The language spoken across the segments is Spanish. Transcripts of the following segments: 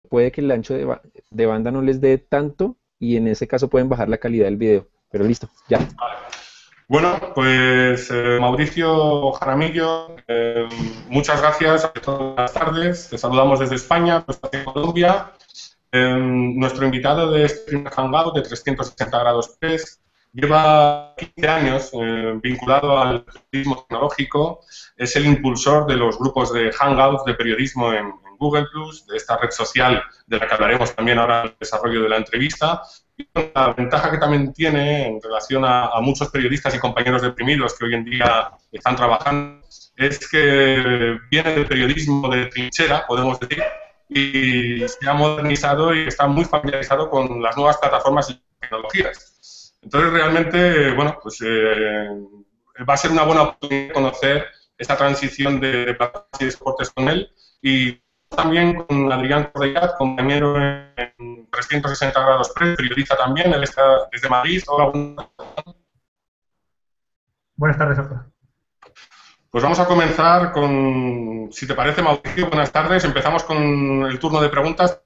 puede que el ancho de banda no les dé tanto y en ese caso pueden bajar la calidad del video. Pero listo, ya. Bueno, pues Mauricio Jaramillo, muchas gracias, buenas tardes, te saludamos desde España, pues, desde Colombia. Nuestro invitado de este primer Hangout de 360 grados PES lleva 15 años vinculado al periodismo tecnológico, es el impulsor de los grupos de Hangouts de periodismo en Google Plus, de esta red social de la que hablaremos también ahora en el desarrollo de la entrevista. Y la ventaja que también tiene en relación a muchos periodistas y compañeros deprimidos que hoy en día están trabajando es que viene del periodismo de trinchera, podemos decir, y se ha modernizado y está muy familiarizado con las nuevas plataformas y tecnologías. Entonces, realmente, bueno, pues va a ser una buena oportunidad de conocer esta transición de plataformas y de soportes con él, y también con Adrián Cordellat, compañero en 360 grados PRES, periodista también, él está desde Madrid. Hola. Buenas tardes, Oscar. Pues vamos a comenzar con, si te parece, Mauricio, buenas tardes. Empezamos con el turno de preguntas.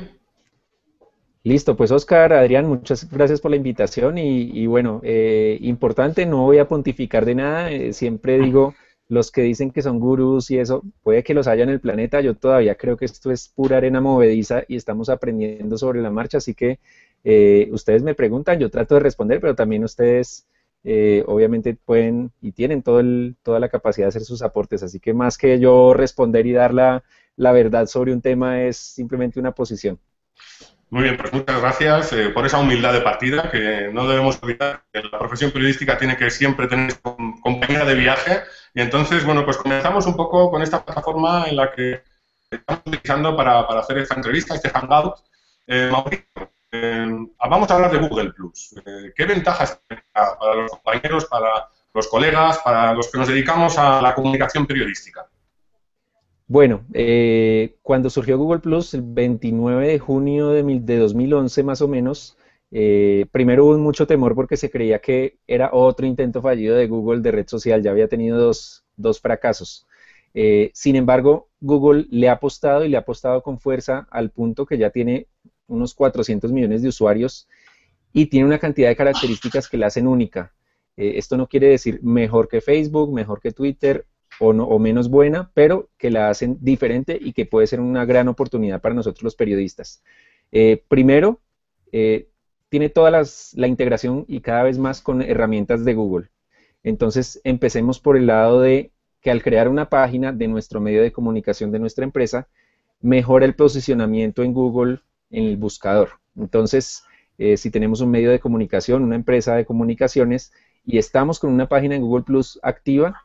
Listo, pues Oscar, Adrián, muchas gracias por la invitación y bueno, importante, no voy a pontificar de nada, siempre digo, los que dicen que son gurús y eso, puede que los haya en el planeta, yo todavía creo que esto es pura arena movediza y estamos aprendiendo sobre la marcha, así que ustedes me preguntan, yo trato de responder, pero también ustedes obviamente pueden y tienen toda la capacidad de hacer sus aportes, así que más que yo responder y dar la verdad sobre un tema es simplemente una posición. Muy bien, pues muchas gracias por esa humildad de partida, que no debemos olvidar que la profesión periodística tiene que siempre tener compañía de viaje. Y entonces, bueno, pues comenzamos un poco con esta plataforma en la que estamos utilizando para hacer esta entrevista, este Hangout. Mauricio, vamos a hablar de Google Plus. ¿Qué ventajas tiene para los compañeros, para los colegas, para los que nos dedicamos a la comunicación periodística? Bueno, cuando surgió Google Plus, el 29 de junio de 2011 más o menos, primero hubo mucho temor porque se creía que era otro intento fallido de Google de red social, ya había tenido dos fracasos. Sin embargo, Google le ha apostado y le ha apostado con fuerza al punto que ya tiene unos 400 millones de usuarios y tiene una cantidad de características que la hacen única. Esto no quiere decir mejor que Facebook, mejor que Twitter o, no, o menos buena, pero que la hacen diferente y que puede ser una gran oportunidad para nosotros los periodistas. Primero, tiene toda la integración y cada vez más con herramientas de Google. Entonces, empecemos por el lado de que al crear una página de nuestro medio de comunicación de nuestra empresa, mejora el posicionamiento en Google en el buscador. Entonces, si tenemos un medio de comunicación, una empresa de comunicaciones, y estamos con una página en Google Plus activa,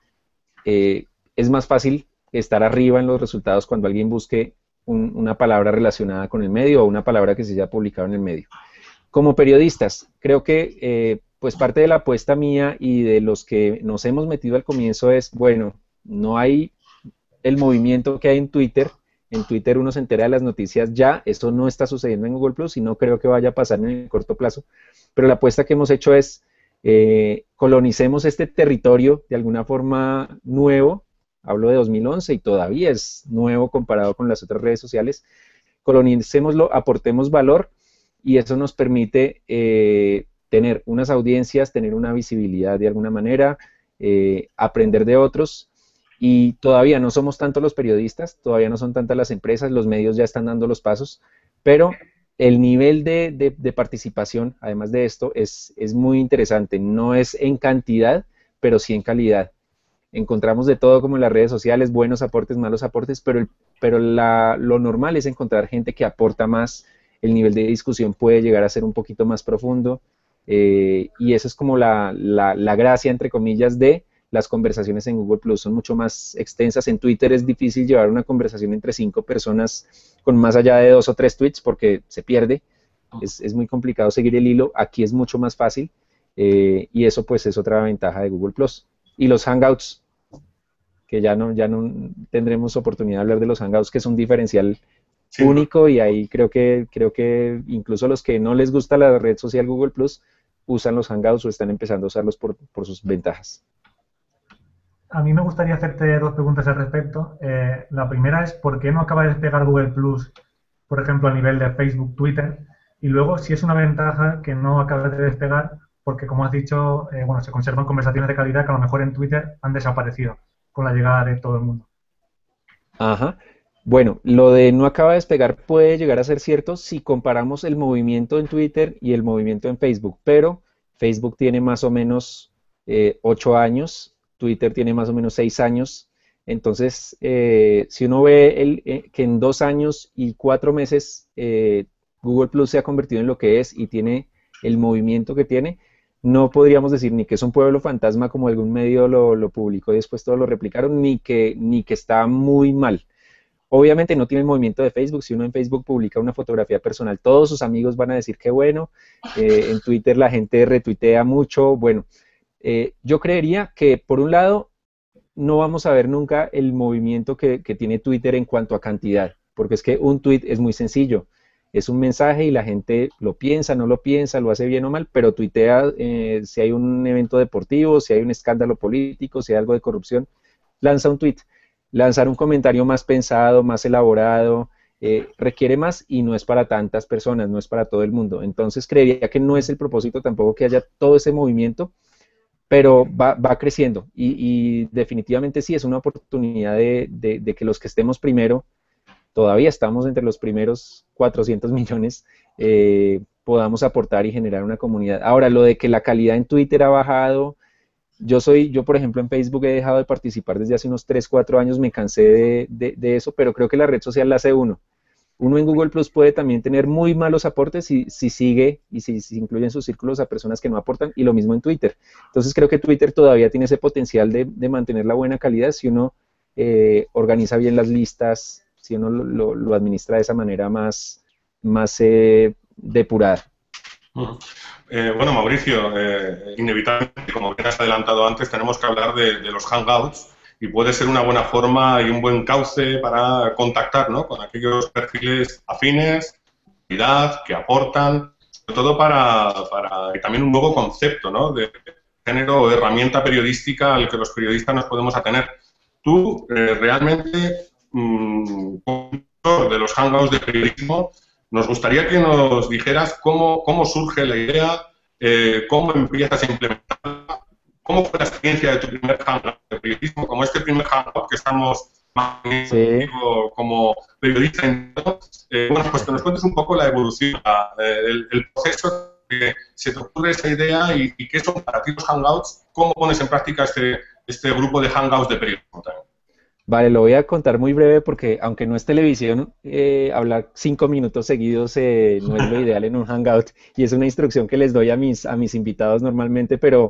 es más fácil estar arriba en los resultados cuando alguien busque una palabra relacionada con el medio o una palabra que se haya publicado en el medio. Como periodistas, creo que pues parte de la apuesta mía y de los que nos hemos metido al comienzo es, bueno, no hay el movimiento que hay en Twitter. En Twitter uno se entera de las noticias ya, esto no está sucediendo en Google Plus y no creo que vaya a pasar en el corto plazo, pero la apuesta que hemos hecho es colonicemos este territorio de alguna forma nuevo, hablo de 2011 y todavía es nuevo comparado con las otras redes sociales, colonicémoslo, aportemos valor y eso nos permite tener unas audiencias, tener una visibilidad de alguna manera, aprender de otros. Y todavía no somos tanto los periodistas, todavía no son tantas las empresas, los medios ya están dando los pasos, pero el nivel de participación, además de esto, es muy interesante. No es en cantidad, pero sí en calidad. Encontramos de todo como en las redes sociales, buenos aportes, malos aportes, pero lo normal es encontrar gente que aporta más, el nivel de discusión puede llegar a ser un poquito más profundo, y eso es como la gracia, entre comillas, de las conversaciones en Google Plus son mucho más extensas. En Twitter es difícil llevar una conversación entre 5 personas con más allá de 2 o 3 tweets porque se pierde. Es muy complicado seguir el hilo. Aquí es mucho más fácil y eso pues es otra ventaja de Google Plus. Y los Hangouts, que ya no tendremos oportunidad de hablar de los Hangouts, que es un diferencial único y ahí creo que incluso los que no les gusta la red social Google Plus usan los Hangouts o están empezando a usarlos por sus ventajas. A mí me gustaría hacerte dos preguntas al respecto. La primera es, ¿por qué no acaba de despegar Google Plus por ejemplo, a nivel de Facebook, Twitter, y luego si es una ventaja que no acabe de despegar, porque como has dicho, bueno, se conservan conversaciones de calidad que a lo mejor en Twitter han desaparecido con la llegada de todo el mundo. Ajá. Bueno, lo de no acaba de despegar puede llegar a ser cierto si comparamos el movimiento en Twitter y el movimiento en Facebook, pero Facebook tiene más o menos 8 años, Twitter tiene más o menos 6 años, entonces si uno ve que en 2 años y 4 meses Google Plus se ha convertido en lo que es y tiene el movimiento que tiene, no podríamos decir ni que es un pueblo fantasma como algún medio lo publicó y después todos lo replicaron, ni que está muy mal. Obviamente no tiene el movimiento de Facebook. Si uno en Facebook publica una fotografía personal, todos sus amigos van a decir que bueno. En Twitter la gente retuitea mucho. Bueno, yo creería que por un lado no vamos a ver nunca el movimiento que tiene Twitter en cuanto a cantidad, porque es que un tweet es muy sencillo. Es un mensaje y la gente lo piensa, no lo piensa, lo hace bien o mal, pero tuitea si hay un evento deportivo, si hay un escándalo político, si hay algo de corrupción, lanza un tweet. Lanzar un comentario más pensado, más elaborado, requiere más y no es para tantas personas, no es para todo el mundo. Entonces creería que no es el propósito tampoco que haya todo ese movimiento, pero va creciendo y definitivamente sí es una oportunidad de que los que estemos primero, todavía estamos entre los primeros 400 millones, podamos aportar y generar una comunidad. Ahora, lo de que la calidad en Twitter ha bajado, yo por ejemplo en Facebook he dejado de participar desde hace unos 3 4 años, me cansé de eso, pero creo que la red social la hace uno. Uno en Google Plus puede también tener muy malos aportes si sigue y si incluye en sus círculos a personas que no aportan, y lo mismo en Twitter. Entonces creo que Twitter todavía tiene ese potencial de mantener la buena calidad si uno organiza bien las listas, si uno lo administra de esa manera más depurada. Bueno, Mauricio, inevitablemente, como bien has adelantado antes, tenemos que hablar de los Hangouts y puede ser una buena forma y un buen cauce para contactar, ¿no?, con aquellos perfiles afines, que aportan, sobre todo para y también un nuevo concepto, ¿no?, de género o herramienta periodística al que los periodistas nos podemos atener. Tú, realmente, de los Hangouts de periodismo, nos gustaría que nos dijeras cómo surge la idea, cómo empiezas a implementarla, cómo fue la experiencia de tu primer hangout de periodismo, como este primer hangout que estamos Sí. como periodista. Bueno, pues que nos cuentes un poco la evolución, el proceso que se te ocurre esa idea y qué son para ti los hangouts, cómo pones en práctica este grupo de hangouts de periodismo también. Vale, lo voy a contar muy breve porque aunque no es televisión, hablar 5 minutos seguidos no es lo ideal en un hangout y es una instrucción que les doy a mis invitados normalmente, pero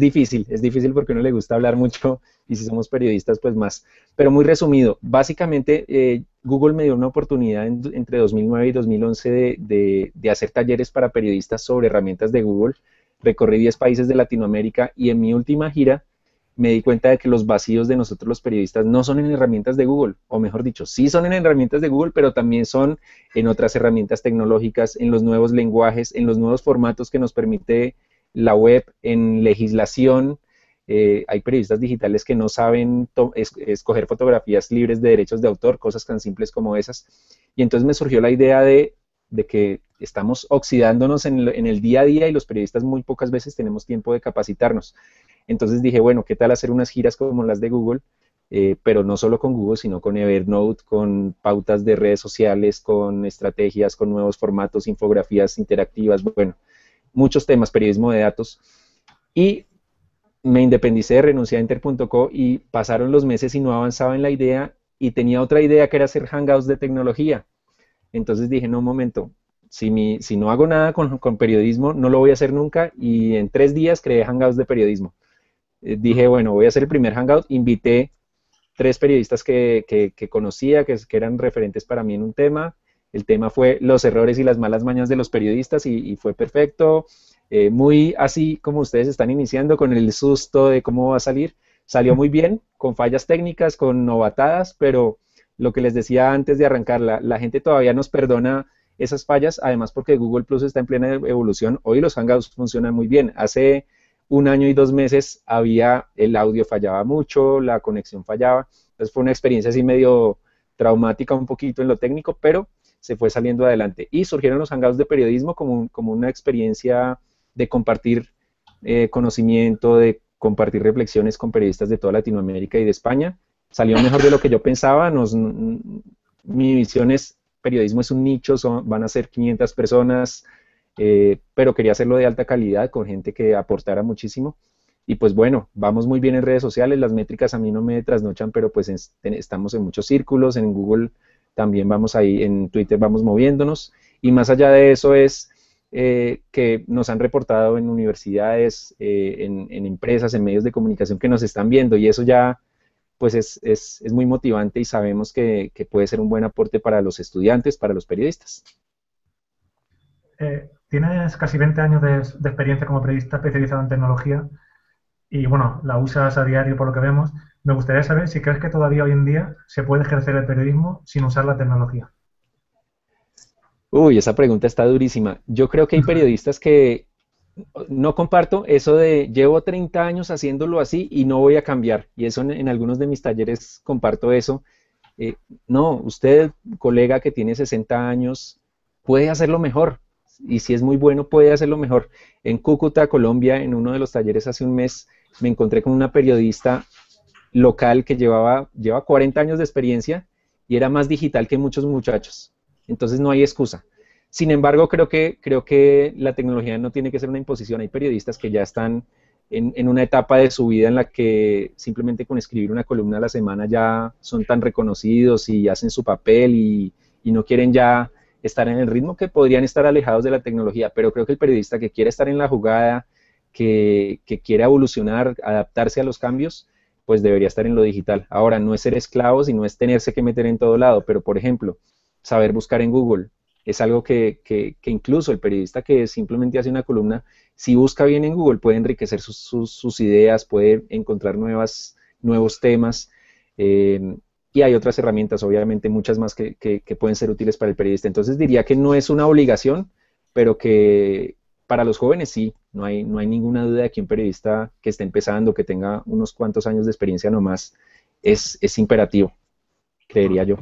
es difícil porque a uno le gusta hablar mucho y si somos periodistas pues más. Pero muy resumido, básicamente Google me dio una oportunidad entre 2009 y 2011 de hacer talleres para periodistas sobre herramientas de Google. Recorrí 10 países de Latinoamérica y en mi última gira me di cuenta de que los vacíos de nosotros los periodistas no son en herramientas de Google, o mejor dicho, sí son en herramientas de Google, pero también son en otras herramientas tecnológicas, en los nuevos lenguajes, en los nuevos formatos que nos permite la web, en legislación. Hay periodistas digitales que no saben escoger fotografías libres de derechos de autor, cosas tan simples como esas. Y entonces me surgió la idea de que estamos oxidándonos en el día a día y los periodistas muy pocas veces tenemos tiempo de capacitarnos. Entonces dije, bueno, ¿qué tal hacer unas giras como las de Google? Pero no solo con Google, sino con Evernote, con pautas de redes sociales, con estrategias, con nuevos formatos, infografías interactivas, bueno, muchos temas, periodismo de datos. Y me independicé, renuncié a Enter.co y pasaron los meses y no avanzaba en la idea y tenía otra idea que era hacer hangouts de tecnología. Entonces dije, no, un momento, si no hago nada con periodismo, no lo voy a hacer nunca y en 3 días creé hangouts de periodismo. Dije, bueno, voy a hacer el primer hangout, invité 3 periodistas que conocía, que eran referentes para mí en un tema. El tema fue los errores y las malas mañas de los periodistas y fue perfecto. Muy así como ustedes están iniciando, con el susto de cómo va a salir. Salió muy bien, con fallas técnicas, con novatadas, pero lo que les decía antes de arrancar, la gente todavía nos perdona esas fallas, además porque Google Plus está en plena evolución. Hoy los Hangouts funcionan muy bien. Hace 1 año y 2 meses el audio fallaba mucho, la conexión fallaba. Entonces fue una experiencia así medio traumática un poquito en lo técnico, pero se fue saliendo adelante. Y surgieron los hangouts de periodismo como una experiencia de compartir conocimiento, de compartir reflexiones con periodistas de toda Latinoamérica y de España. Salió mejor de lo que yo pensaba. Mi visión es, periodismo es un nicho, van a ser 500 personas, pero quería hacerlo de alta calidad, con gente que aportara muchísimo. Y pues bueno, vamos muy bien en redes sociales, las métricas a mí no me trasnochan, pero pues estamos en muchos círculos, en Google también vamos ahí, en Twitter vamos moviéndonos, y más allá de eso es que nos han reportado en universidades, en empresas, en medios de comunicación que nos están viendo, y eso ya pues es muy motivante y sabemos que puede ser un buen aporte para los estudiantes, para los periodistas. Tienes casi 20 años de experiencia como periodista especializado en tecnología y, bueno, la usas a diario por lo que vemos. Me gustaría saber si crees que todavía hoy en día se puede ejercer el periodismo sin usar la tecnología. Uy, esa pregunta está durísima. Yo creo que hay periodistas que no comparto eso de llevo 30 años haciéndolo así y no voy a cambiar. Y eso en algunos de mis talleres comparto eso. No, usted, colega que tiene 60 años, puede hacerlo mejor. Y si es muy bueno, puede hacerlo mejor. En Cúcuta, Colombia, en uno de los talleres hace un mes, me encontré con una periodista local que lleva 40 años de experiencia y era más digital que muchos muchachos. Entonces no hay excusa. Sin embargo, creo que la tecnología no tiene que ser una imposición. Hay periodistas que ya están en una etapa de su vida en la que simplemente con escribir una columna a la semana ya son tan reconocidos y hacen su papel y no quieren ya estar en el ritmo, que podrían estar alejados de la tecnología. Pero creo que el periodista que quiere estar en la jugada, que quiere evolucionar, adaptarse a los cambios, pues debería estar en lo digital. Ahora, no es ser esclavos y no es tenerse que meter en todo lado, pero por ejemplo, saber buscar en Google es algo que incluso el periodista que simplemente hace una columna, si busca bien en Google, puede enriquecer sus ideas, puede encontrar nuevos temas, y hay otras herramientas, obviamente, muchas más que pueden ser útiles para el periodista. Entonces diría que no es una obligación, pero que para los jóvenes sí, no hay ninguna duda de que un periodista que esté empezando, que tenga unos cuantos años de experiencia nomás, es imperativo, creería yo.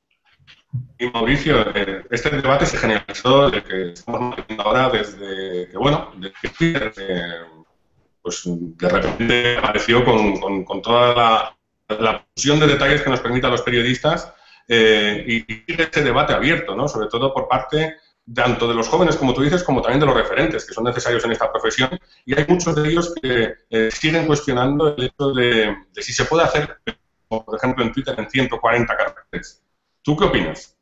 Y Mauricio, este debate se generalizó desde que estamos manteniendo ahora, desde que, bueno, desde que Twitter, pues de repente apareció con toda la fusión de detalles que nos permite a los periodistas, y sigue ese debate abierto, ¿no? Sobre todo por parte tanto de los jóvenes, como tú dices, como también de los referentes que son necesarios en esta profesión, y hay muchos de ellos que siguen cuestionando el hecho de si se puede hacer, por ejemplo, en Twitter en 140 caracteres. ¿Tú qué opinas?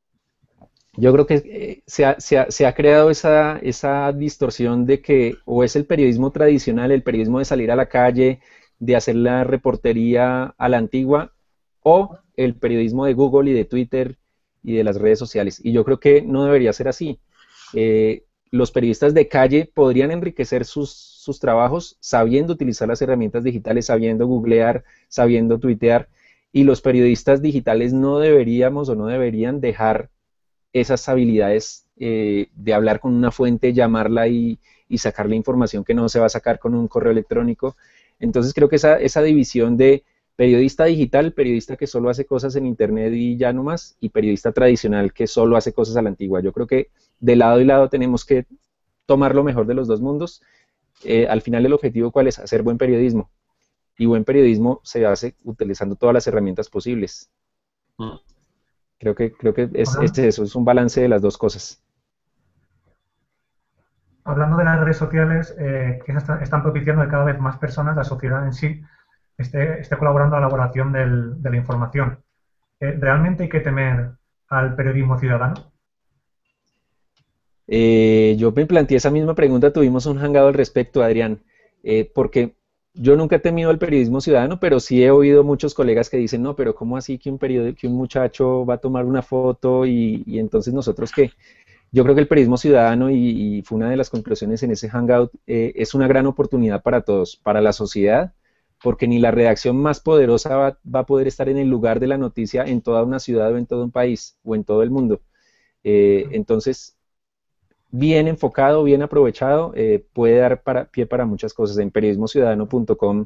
Yo creo que se ha creado esa distorsión de que o es el periodismo tradicional, el periodismo de salir a la calle, de hacer la reportería a la antigua, o el periodismo de Google y de Twitter y de las redes sociales. Y yo creo que no debería ser así. Los periodistas de calle podrían enriquecer sus trabajos sabiendo utilizar las herramientas digitales, sabiendo googlear, sabiendo tuitear, y los periodistas digitales no deberíamos o no deberían dejar esas habilidades de hablar con una fuente, llamarla y sacarle información que no se va a sacar con un correo electrónico. Entonces creo que esa división de periodista digital, periodista que solo hace cosas en internet y ya no más, y periodista tradicional que solo hace cosas a la antigua. Yo creo que de lado y lado tenemos que tomar lo mejor de los dos mundos. Al final el objetivo, ¿cuál es? Hacer buen periodismo. Y buen periodismo se hace utilizando todas las herramientas posibles. Creo que es eso, es un balance de las dos cosas. Hablando de las redes sociales, que están propiciando que cada vez más personas, la sociedad en sí, esté colaborando a la elaboración de la información. ¿Realmente hay que temer al periodismo ciudadano? Yo me planteé esa misma pregunta, tuvimos un hangout al respecto, Adrián, porque yo nunca he temido el periodismo ciudadano, pero sí he oído muchos colegas que dicen, no, pero ¿cómo así que un muchacho va a tomar una foto y entonces nosotros qué? Yo creo que el periodismo ciudadano, y fue una de las conclusiones en ese hangout, es una gran oportunidad para todos, para la sociedad, porque ni la redacción más poderosa va a poder estar en el lugar de la noticia en toda una ciudad o en todo un país o en todo el mundo. Entonces, bien enfocado, bien aprovechado, puede dar pie para muchas cosas. En periodismociudadano.com,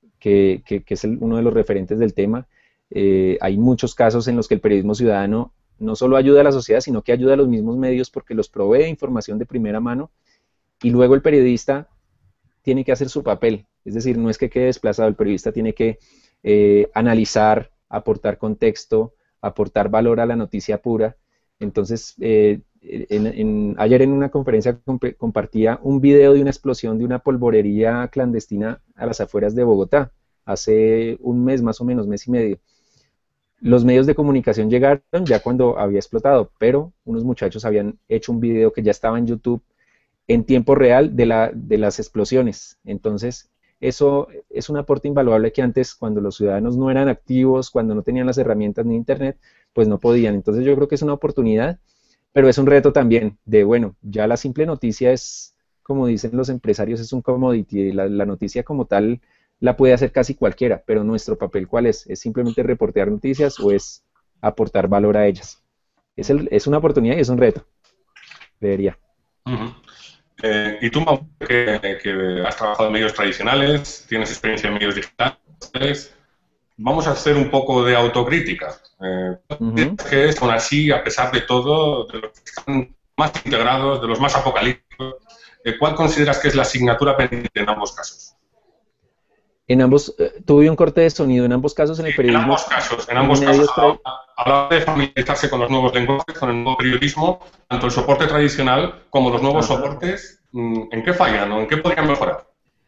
que es uno de los referentes del tema, hay muchos casos en los que el periodismo ciudadano no solo ayuda a la sociedad, sino que ayuda a los mismos medios porque los provee información de primera mano y luego el periodista tiene que hacer su papel, es decir, no es que quede desplazado, el periodista tiene que analizar, aportar contexto, aportar valor a la noticia pura. Entonces, ayer en una conferencia compartía un video de una explosión de una polvorería clandestina a las afueras de Bogotá, hace un mes más o menos, mes y medio. Los medios de comunicación llegaron ya cuando había explotado, pero unos muchachos habían hecho un video que ya estaba en YouTube en tiempo real de las explosiones. Entonces, eso es un aporte invaluable que antes, cuando los ciudadanos no eran activos, cuando no tenían las herramientas ni internet, pues no podían. Entonces yo creo que es una oportunidad, pero es un reto también de, bueno, ya la simple noticia es, como dicen los empresarios, es un commodity. La noticia como tal la puede hacer casi cualquiera, pero nuestro papel, ¿cuál es? ¿Es simplemente reportear noticias o es aportar valor a ellas? Es una oportunidad y es un reto, debería. Uh-huh. Y tú, Mau, que has trabajado en medios tradicionales, tienes experiencia en medios digitales, vamos a hacer un poco de autocrítica. Uh-huh. Que es, aún así, a pesar de todo, de los que están más integrados, de los más apocalípticos, ¿cuál consideras que es la asignatura pendiente en ambos casos? En ambos, tuve un corte de sonido, en ambos casos en el periodismo. En ambos casos, a la hora de familiarizarse con los nuevos lenguajes, con el nuevo periodismo, tanto el soporte tradicional como los nuevos soportes, ¿en qué fallan o en qué podrían mejorar?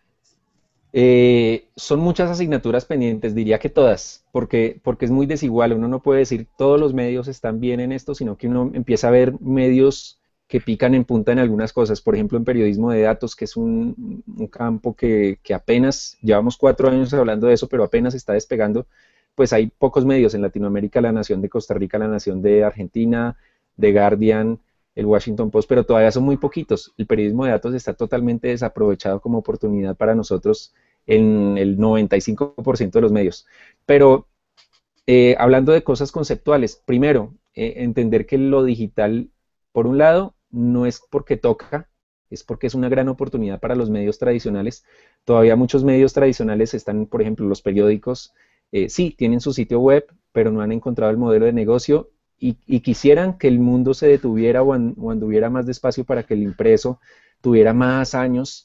Son muchas asignaturas pendientes, diría que todas, porque es muy desigual. Uno no puede decir todos los medios están bien en esto, sino que uno empieza a ver medios que pican en punta en algunas cosas. Por ejemplo, en periodismo de datos, que es un campo que apenas, llevamos 4 años hablando de eso, pero apenas está despegando, pues hay pocos medios en Latinoamérica, La Nación de Costa Rica, La Nación de Argentina, The Guardian, el Washington Post, pero todavía son muy poquitos. El periodismo de datos está totalmente desaprovechado como oportunidad para nosotros en el 95% de los medios. Pero hablando de cosas conceptuales, primero, entender que lo digital, por un lado, no es porque toca, es porque es una gran oportunidad para los medios tradicionales. Todavía muchos medios tradicionales están, por ejemplo, los periódicos, sí, tienen su sitio web, pero no han encontrado el modelo de negocio y quisieran que el mundo se detuviera o anduviera más despacio para que el impreso tuviera más años,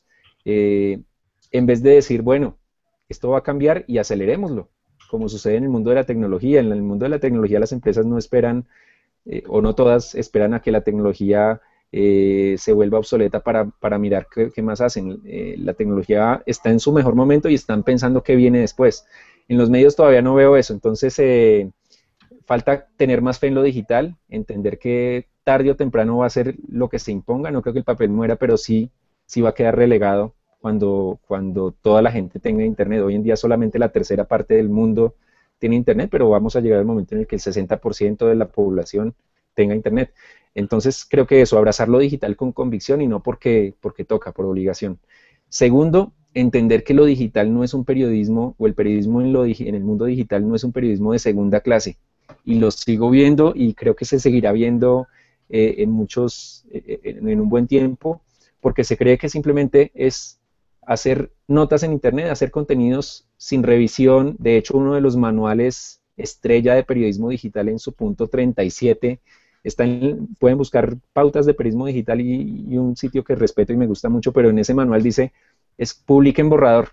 en vez de decir, bueno, esto va a cambiar y acelerémoslo, como sucede en el mundo de la tecnología. En el mundo de la tecnología las empresas no esperan, o no todas esperan a que la tecnología se vuelva obsoleta para mirar qué más hacen. La tecnología está en su mejor momento y están pensando qué viene después. En los medios todavía no veo eso, entonces falta tener más fe en lo digital, entender que tarde o temprano va a ser lo que se imponga. No creo que el papel muera, pero sí va a quedar relegado cuando toda la gente tenga internet. Hoy en día solamente la tercera parte del mundo tiene internet, pero vamos a llegar al momento en el que el 60% de la población tenga internet. Entonces creo que eso, abrazar lo digital con convicción y no porque toca, por obligación. Segundo, entender que lo digital no es un periodismo, o el periodismo en el mundo digital no es un periodismo de segunda clase. Y lo sigo viendo y creo que se seguirá viendo en un buen tiempo, porque se cree que simplemente es hacer notas en internet, hacer contenidos sin revisión. De hecho, uno de los manuales estrella de periodismo digital, en su punto 37, pueden buscar pautas de periodismo digital y un sitio que respeto y me gusta mucho, pero en ese manual dice, publique en borrador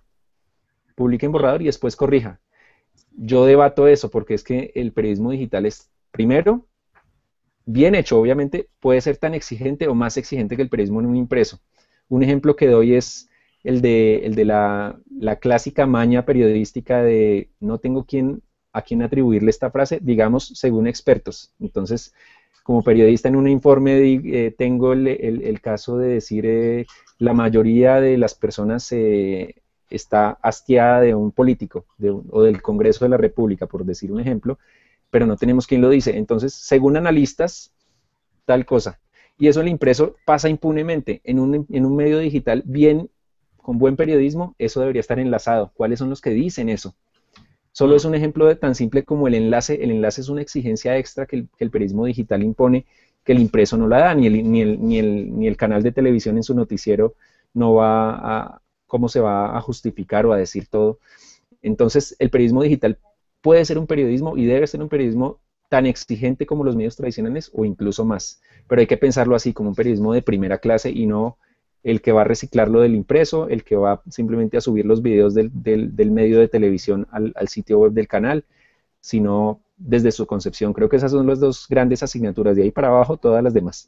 y después corrija. Yo debato eso porque es que el periodismo digital es, primero, bien hecho, obviamente, puede ser tan exigente o más exigente que el periodismo en un impreso. Un ejemplo que doy es el de la clásica maña periodística de no tengo a quién atribuirle esta frase, digamos, según expertos. Entonces, como periodista en un informe tengo el caso de decir la mayoría de las personas está hastiada de un político o del Congreso de la República, por decir un ejemplo, pero no tenemos quién lo dice. Entonces, según analistas, tal cosa. Y eso el impreso pasa impunemente. En un medio digital con buen periodismo, eso debería estar enlazado. ¿Cuáles son los que dicen eso? Solo es un ejemplo tan simple como el enlace. El enlace es una exigencia extra que el periodismo digital impone, que el impreso no la da, ni el canal de televisión en su noticiero no va cómo se va a justificar o a decir todo. Entonces, el periodismo digital puede ser un periodismo y debe ser un periodismo tan exigente como los medios tradicionales o incluso más. Pero hay que pensarlo así, como un periodismo de primera clase y no el que va a reciclar lo del impreso, el que va simplemente a subir los videos del medio de televisión al sitio web del canal, sino desde su concepción. Creo que esas son las dos grandes asignaturas, de ahí para abajo todas las demás.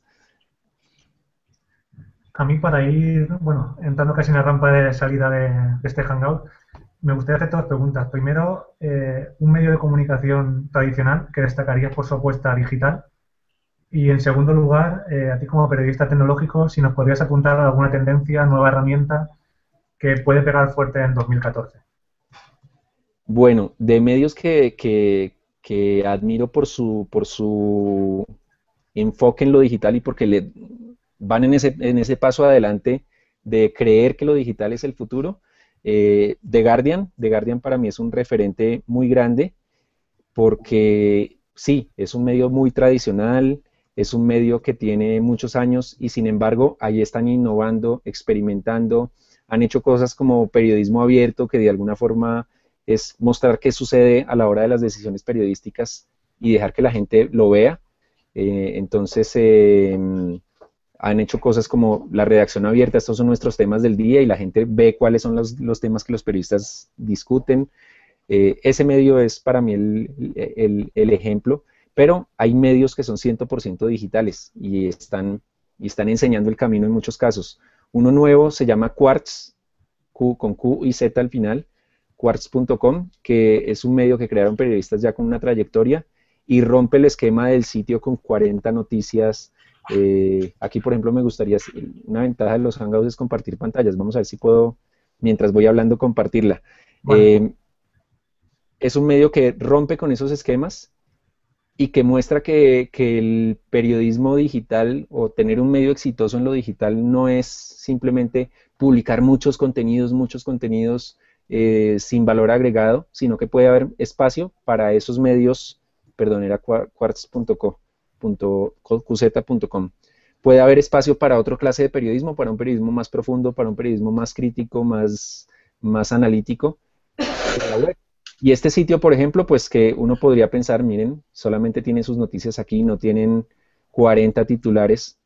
A mí para ir, bueno, entrando casi en la rampa de salida de este Hangout, me gustaría hacer dos preguntas. Primero, un medio de comunicación tradicional que destacarías por su apuesta digital. Y en segundo lugar, a ti como periodista tecnológico, si nos podrías apuntar a alguna tendencia, nueva herramienta que puede pegar fuerte en 2014. Bueno, de medios que admiro por su enfoque en lo digital y porque van en ese paso adelante de creer que lo digital es el futuro. The Guardian para mí es un referente muy grande porque sí, es un medio muy tradicional, es un medio que tiene muchos años y sin embargo ahí están innovando, experimentando, han hecho cosas como periodismo abierto que de alguna forma es mostrar qué sucede a la hora de las decisiones periodísticas y dejar que la gente lo vea. Entonces, han hecho cosas como la redacción abierta, estos son nuestros temas del día y la gente ve cuáles son los temas que los periodistas discuten. Ese medio es para mí el ejemplo, pero hay medios que son 100% digitales y están enseñando el camino en muchos casos. Uno nuevo se llama Quartz, con Q y Z al final, quartz.com, que es un medio que crearon periodistas ya con una trayectoria y rompe el esquema del sitio con 40 noticias. Aquí, por ejemplo, me gustaría, una ventaja de los Hangouts es compartir pantallas. Vamos a ver si puedo, mientras voy hablando, compartirla. Bueno, Es un medio que rompe con esos esquemas y que muestra que el periodismo digital o tener un medio exitoso en lo digital no es simplemente publicar muchos contenidos sin valor agregado, sino que puede haber espacio para esos medios, perdón, era quartz.qz.com. Puede haber espacio para otra clase de periodismo, para un periodismo más profundo, para un periodismo más crítico, más analítico en la web. Y este sitio, por ejemplo, pues que uno podría pensar, miren, solamente tiene sus noticias aquí, no tienen 40 titulares.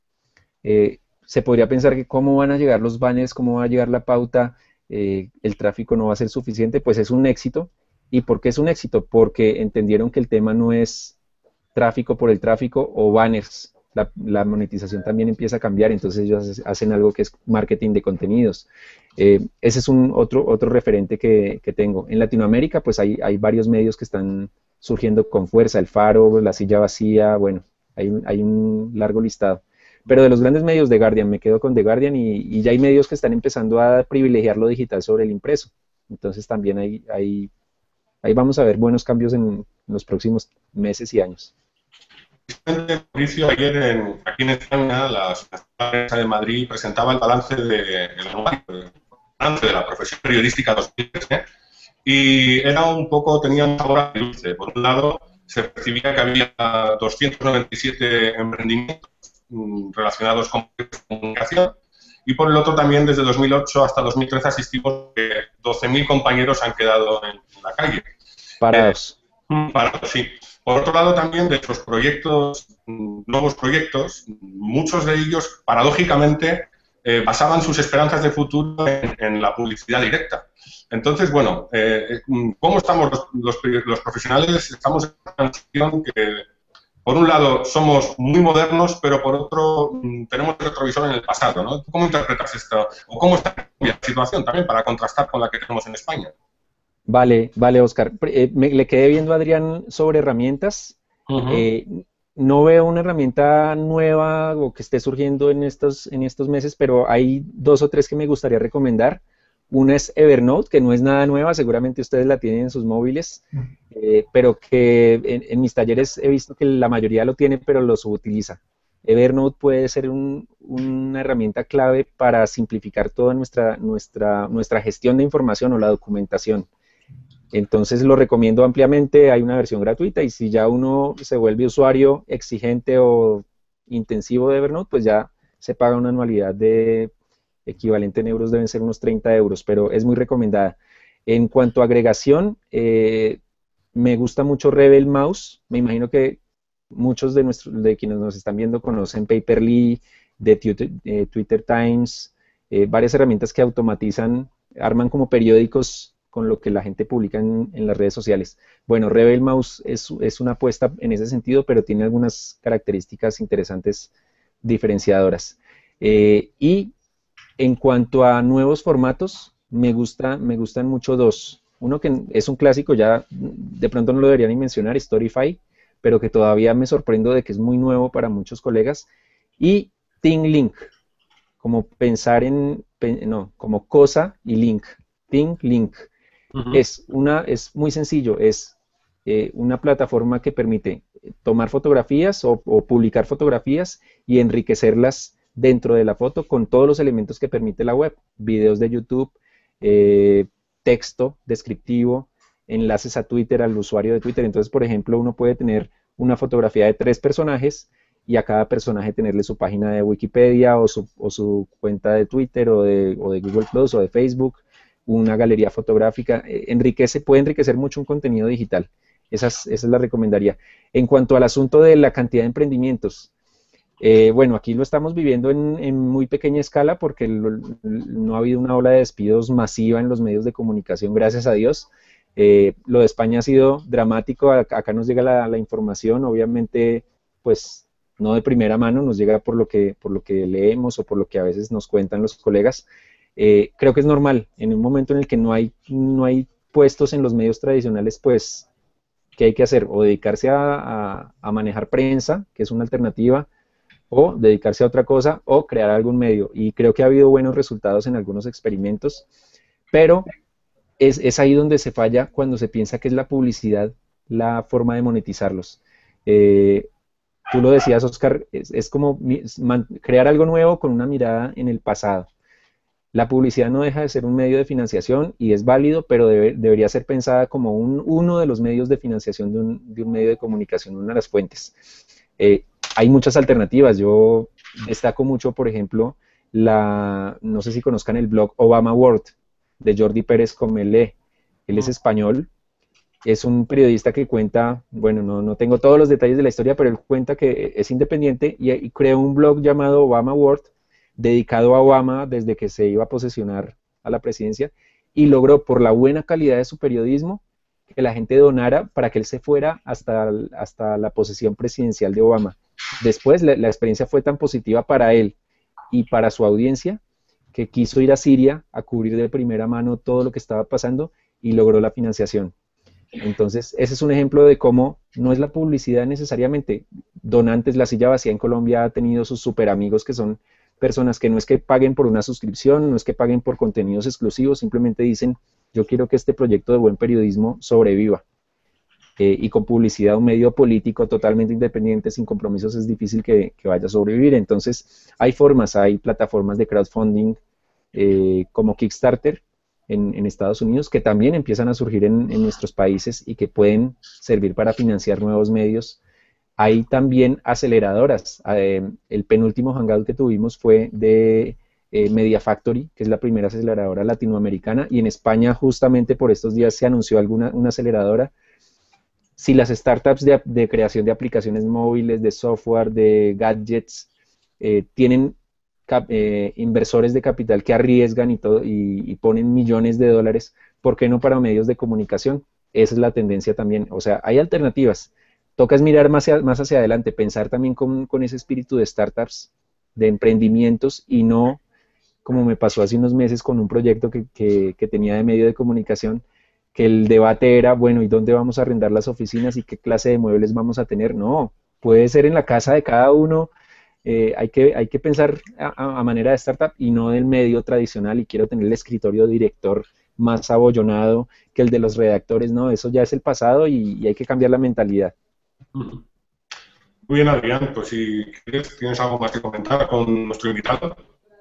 Se podría pensar que cómo van a llegar los banners, cómo va a llegar la pauta, el tráfico no va a ser suficiente, pues es un éxito. ¿Y por qué es un éxito? Porque entendieron que el tema no es tráfico por el tráfico o banners. La monetización también empieza a cambiar, entonces ellos hacen algo que es marketing de contenidos. Ese es otro referente que tengo. En Latinoamérica, pues hay varios medios que están surgiendo con fuerza, El Faro, La Silla Vacía, bueno, hay un largo listado. Pero de los grandes medios, The Guardian, me quedo con The Guardian y ya hay medios que están empezando a privilegiar lo digital sobre el impreso. Entonces también ahí vamos a ver buenos cambios en los próximos meses y años. Mauricio, ayer aquí en España, la Prensa de Madrid presentaba el balance de la profesión periodística 2013 y era un poco, tenía un sabor agridulce. Por un lado, se percibía que había 297 emprendimientos relacionados con comunicación y por el otro también desde 2008 hasta 2013 asistimos que 12.000 compañeros han quedado en la calle. Parados. Parados, sí. Por otro lado, también de esos proyectos, nuevos proyectos, muchos de ellos, paradójicamente, basaban sus esperanzas de futuro en la publicidad directa. Entonces, bueno, ¿cómo estamos los profesionales? Estamos en una transición que, por un lado, somos muy modernos, pero por otro, tenemos el retrovisor en el pasado, ¿no? ¿Cómo interpretas esto? ¿O cómo está la situación también para contrastar con la que tenemos en España? Vale, Oscar. Le quedé viendo a Adrián sobre herramientas. No veo una herramienta nueva o que esté surgiendo en estos meses, pero hay dos o tres que me gustaría recomendar. Una es Evernote, que no es nada nueva, seguramente ustedes la tienen en sus móviles, pero que en mis talleres he visto que la mayoría lo tiene, pero lo subutiliza. Evernote puede ser una herramienta clave para simplificar toda nuestra gestión de información o la documentación. Entonces lo recomiendo ampliamente, hay una versión gratuita y si ya uno se vuelve usuario exigente o intensivo de Evernote, pues ya se paga una anualidad de equivalente en euros, deben ser unos 30 euros, pero es muy recomendada. En cuanto a agregación, me Me gusta mucho Rebel Mouse. Me imagino que muchos de quienes nos están viendo conocen Paperly, de Twitter Times, varias herramientas que automatizan, arman como periódicos con lo que la gente publica en las redes sociales. Bueno, Rebel Mouse es una apuesta en ese sentido, pero tiene algunas características interesantes diferenciadoras. Y en cuanto a nuevos formatos, me gustan mucho dos. Uno que es un clásico, ya de pronto no lo debería ni mencionar, Storyfy, pero que todavía me sorprendo de que es muy nuevo para muchos colegas. Y ThinkLink, como pensar no, como cosa y link. ThinkLink. Es muy sencillo, es una plataforma que permite tomar fotografías o publicar fotografías y enriquecerlas dentro de la foto con todos los elementos que permite la web, videos de YouTube, texto descriptivo, enlaces a Twitter, al usuario de Twitter. Entonces, por ejemplo, uno puede tener una fotografía de 3 personajes y a cada personaje tenerle su página de Wikipedia o su cuenta de Twitter o de Google Plus o de Facebook, una galería fotográfica. Puede enriquecer mucho un contenido digital. Esa la recomendaría. En cuanto al asunto de la cantidad de emprendimientos, bueno, aquí lo estamos viviendo en muy pequeña escala porque no ha habido una ola de despidos masiva en los medios de comunicación, gracias a Dios. Lo de España ha sido dramático, acá nos llega la información, obviamente, pues no de primera mano, nos llega por lo que leemos o por lo que a veces nos cuentan los colegas. Creo que es normal, en un momento en el que no hay puestos en los medios tradicionales, pues, ¿qué hay que hacer? O dedicarse a manejar prensa, que es una alternativa, o dedicarse a otra cosa, o crear algún medio. Y creo que ha habido buenos resultados en algunos experimentos, pero es ahí donde se falla cuando se piensa que es la publicidad la forma de monetizarlos. Tú lo decías, Oscar, es como crear algo nuevo con una mirada en el pasado. La publicidad no deja de ser un medio de financiación y es válido, pero debería ser pensada como uno de los medios de financiación de un medio de comunicación, una de las fuentes. Hay muchas alternativas. Yo destaco mucho, por ejemplo, no sé si conozcan el blog Obama World de Jordi Pérez Comelé. Él es español, es un periodista que cuenta, bueno, no tengo todos los detalles de la historia, pero él cuenta que es independiente y creó un blog llamado Obama World, dedicado a Obama desde que se iba a posesionar a la presidencia, y logró, por la buena calidad de su periodismo, que la gente donara para que él se fuera hasta la posesión presidencial de Obama. Después la experiencia fue tan positiva para él y para su audiencia que quiso ir a Siria a cubrir de primera mano todo lo que estaba pasando y logró la financiación. Entonces, ese es un ejemplo de cómo no es la publicidad necesariamente. Donantes, La Silla Vacía en Colombia ha tenido sus super amigos que son personas que no es que paguen por una suscripción, no es que paguen por contenidos exclusivos, simplemente dicen, yo quiero que este proyecto de buen periodismo sobreviva. Y con publicidad, un medio político totalmente independiente, sin compromisos, es difícil que vaya a sobrevivir. Entonces, hay plataformas de crowdfunding como Kickstarter en Estados Unidos, que también empiezan a surgir en nuestros países y que pueden servir para financiar nuevos medios. Hay también aceleradoras. El penúltimo hangout que tuvimos fue de Media Factory, que es la primera aceleradora latinoamericana, y en España justamente por estos días se anunció una aceleradora. Si las startups de creación de aplicaciones móviles, de software, de gadgets, tienen inversores de capital que arriesgan y ponen millones de dólares, ¿por qué no para medios de comunicación? Esa es la tendencia también. O sea, hay alternativas. Toca es mirar más hacia adelante, pensar también con ese espíritu de startups, de emprendimientos, y no como me pasó hace unos meses con un proyecto que tenía de medio de comunicación, que el debate era, bueno, ¿y dónde vamos a arrendar las oficinas y qué clase de muebles vamos a tener? No, puede ser en la casa de cada uno. Hay que pensar a manera de startup y no del medio tradicional, y quiero tener el escritorio director más abollonado que el de los redactores. No, eso ya es el pasado y hay que cambiar la mentalidad. Muy bien, Adrián, pues si quieres, ¿tienes algo más que comentar con nuestro invitado?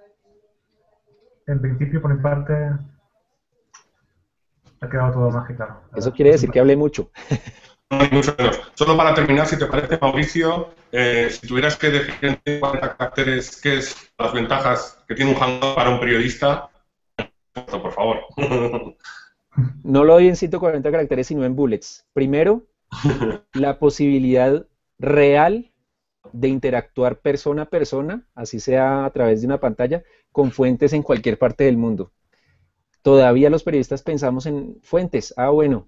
En principio, por mi parte, ha quedado todo más que claro. Eso quiere decir que hablé mucho. No hay mucho menos. Solo para terminar, si te parece, Mauricio, si tuvieras que definir en 40 caracteres qué es las ventajas que tiene un hangout para un periodista, por favor. No lo doy en 140 caracteres, sino en bullets. Primero, la posibilidad real de interactuar persona a persona, así sea a través de una pantalla, con fuentes en cualquier parte del mundo. Todavía los periodistas pensamos en fuentes. Ah, bueno,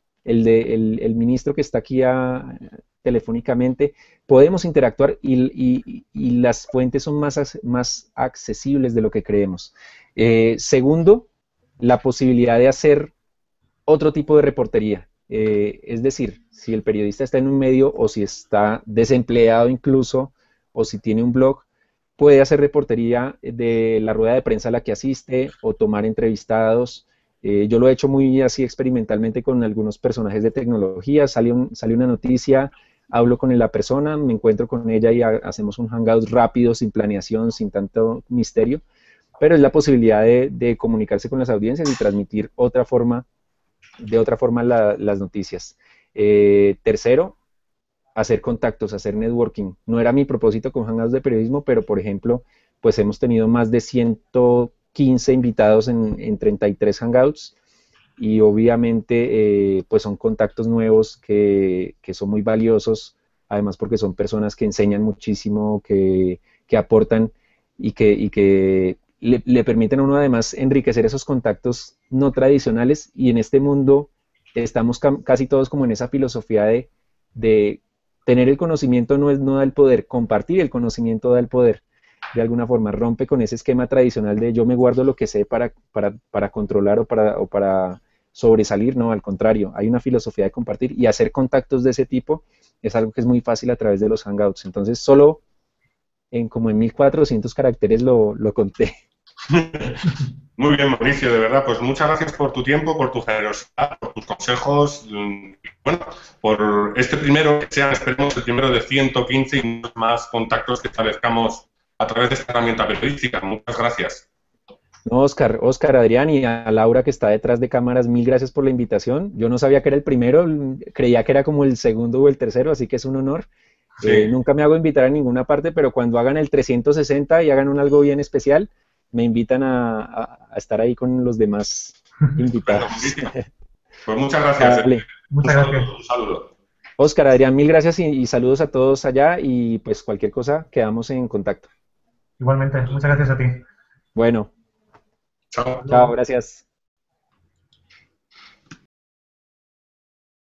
el ministro que está aquí telefónicamente, podemos interactuar y las fuentes son más accesibles de lo que creemos. Segundo, la posibilidad de hacer otro tipo de reportería. Es decir, si el periodista está en un medio o si está desempleado incluso o si tiene un blog, puede hacer reportería de la rueda de prensa a la que asiste o tomar entrevistados. Yo lo he hecho muy así experimentalmente con algunos personajes de tecnología. Sale una noticia, hablo con la persona, me encuentro con ella y hacemos un hangout rápido, sin planeación, sin tanto misterio, pero es la posibilidad de comunicarse con las audiencias y transmitir de otra forma las noticias. Tercero, hacer contactos, hacer networking. No era mi propósito con Hangouts de periodismo, pero por ejemplo, pues hemos tenido más de 115 invitados en 33 Hangouts y obviamente pues son contactos nuevos que son muy valiosos, además porque son personas que enseñan muchísimo, que aportan y que le permiten a uno además enriquecer esos contactos no tradicionales y en este mundo estamos casi todos como en esa filosofía de tener el conocimiento no da el poder, compartir el conocimiento da el poder. De alguna forma rompe con ese esquema tradicional de yo me guardo lo que sé para controlar o para sobresalir, no, al contrario, hay una filosofía de compartir y hacer contactos de ese tipo es algo que es muy fácil a través de los hangouts. Entonces, solo como en 1400 caracteres lo conté. Muy bien, Mauricio, de verdad, pues muchas gracias por tu tiempo, por tu generosidad, por tus consejos, bueno, por este primero, que sea, esperemos, el primero de 115 y más contactos que establezcamos a través de esta herramienta periodística. Muchas gracias. No, Oscar, Adrián y a Laura que está detrás de cámaras, mil gracias por la invitación. Yo no sabía que era el primero, creía que era como el segundo o el tercero, así que es un honor. Sí. Nunca me hago invitar a ninguna parte, pero cuando hagan el 360 y hagan algo bien especial, me invitan a estar ahí con los demás Bueno, invitados. pues muchas gracias. Vale. Muchas gracias. Un saludo. Oscar, Adrián, mil gracias y saludos a todos allá y pues cualquier cosa quedamos en contacto. Igualmente, muchas gracias a ti. Bueno, Chao. chao, gracias.